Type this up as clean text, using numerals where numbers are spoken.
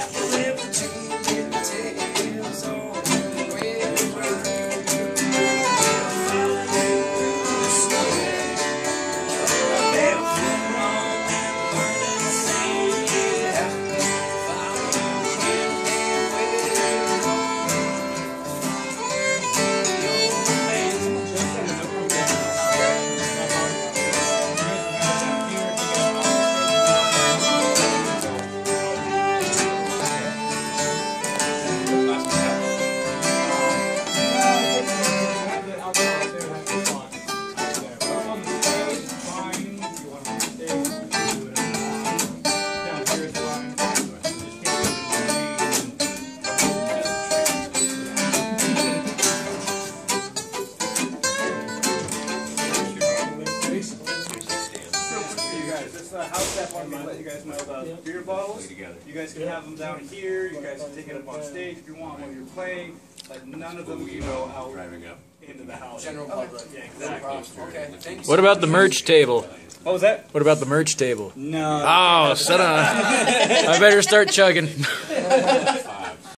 Let you guys know about beer bottles. You guys can have them down here. You guys can take it up on stage if you want while you're playing. Like none of them can go out into the house. General public. Yeah, exactly. Okay. Thank you. What about the merch table? What was that? What about the merch table? No. Oh, son of a... I better start chugging.